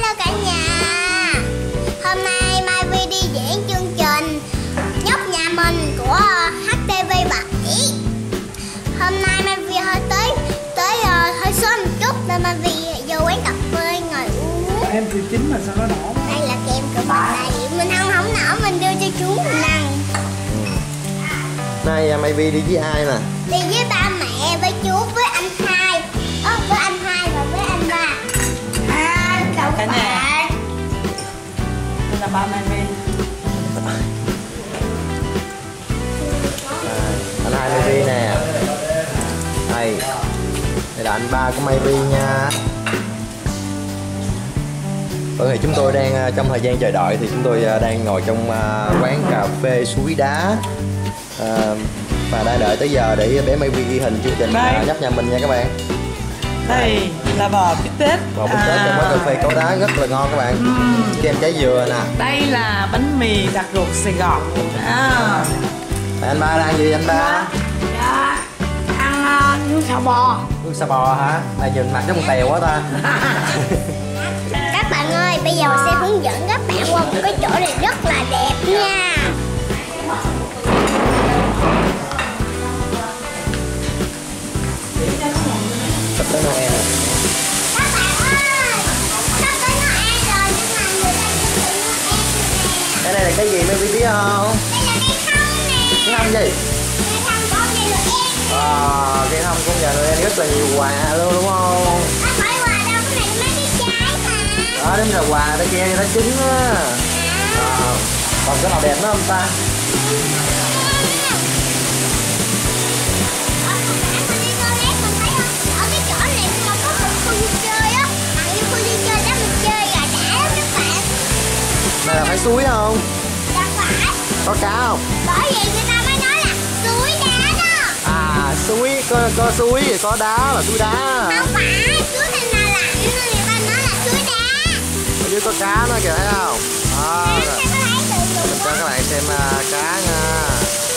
Hello cả nhà. Hôm nay Mai Vi đi diễn chương trình Nhóc Nhà Mình của HTV7. Hôm nay Mai Vi hơi sớm một chút nên Mai Vi vô quán cà phê ngồi uống. Em thứ 9 mà sao nó đỏ? Đây là kem của mình đây. Mình không nở mình đưa cho chú mình ăn. Nay Mai Vi đi với ai nè? Đi với ba mẹ, với chú, với anh hai. Với anh hai và với anh ba. Chào các bạn. Đây là ba Mai Vi. Anh hai Mai Vi nè. Đây là anh ba của Mai Vi nha. Vâng, thì chúng tôi đang trong thời gian chờ đợi thì chúng tôi đang ngồi trong quán cà phê Suối Đá và đang đợi tới giờ để bé Mai Vi ghi hình chương trình Nhóc Nhà Mình nha các bạn. Đây là bò bít tết. Bò bít tết trong quán cà phê Cầu Đá rất là ngon các bạn. Kem trái dừa nè. Đây là bánh mì đặc ruột Sài Gòn. Anh ba đang gì anh ba? Dạ, ăn nước sò bò. Nước sò bò hả? Này nhìn mặt giống con tèo quá ta. Các bạn ơi, bây giờ mình sẽ hướng dẫn các bạn qua một cái chỗ này rất là đẹp nha. Sắp tới Noel rồi. Các bạn ơi, sắp tới Noel rồi nhưng mà người ta chưa Noel nè. Cái này là cái gì mấy quý biết không? Đây là cây thông nè. Cái thông gì? Cây thông con nhà Noel. Cái thông của nhà Noel rất là nhiều quà luôn đúng không? Không phải quà đâu, cái này mấy cái trái mà. Đó, đúng là quà ta che cho nó chín á. Còn cái nào đẹp nữa không ta? Này là phải suối không? Dạ phải. Có cá không? Bởi vậy người ta mới nói là suối đá đó. Suối, có suối thì có đá là suối đá. Không phải, suối này là lạnh nên người ta nói là suối đá. Ở dưới có cá nữa kìa thấy không? Các bạn hãy tự dùng. Mình cho các bạn xem cá nha.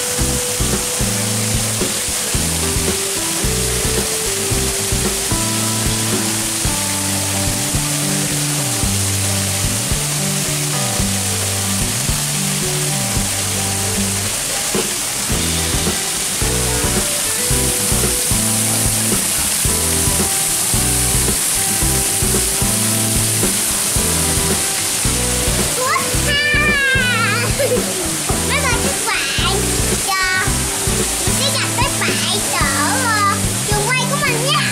Mấy bạn các bạn mình sẽ gặp các bạn ở trường quay của mình nha.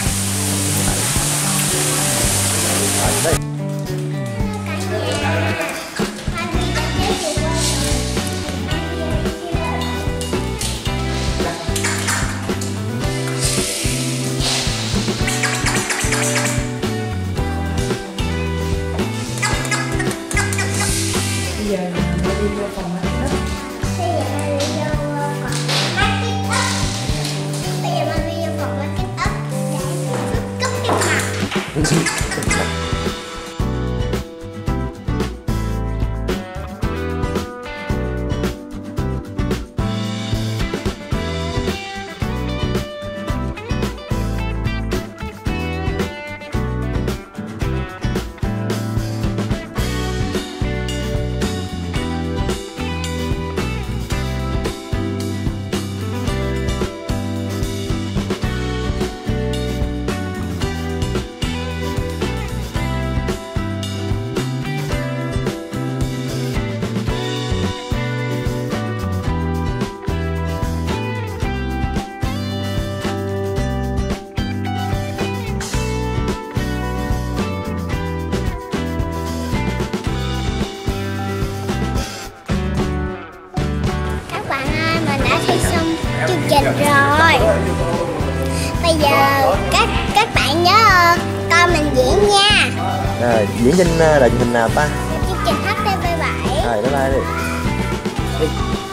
Đây. Bây giờ mình đi vô phòng make up. Bây giờ mình đi vô phòng make up để cúp cái mặt. Chương trình rồi. Bây giờ các bạn nhớ coi mình diễn nha. Diễn trên đài truyền hình nào ta? Chương trình HTV7. Rồi bye bye đi.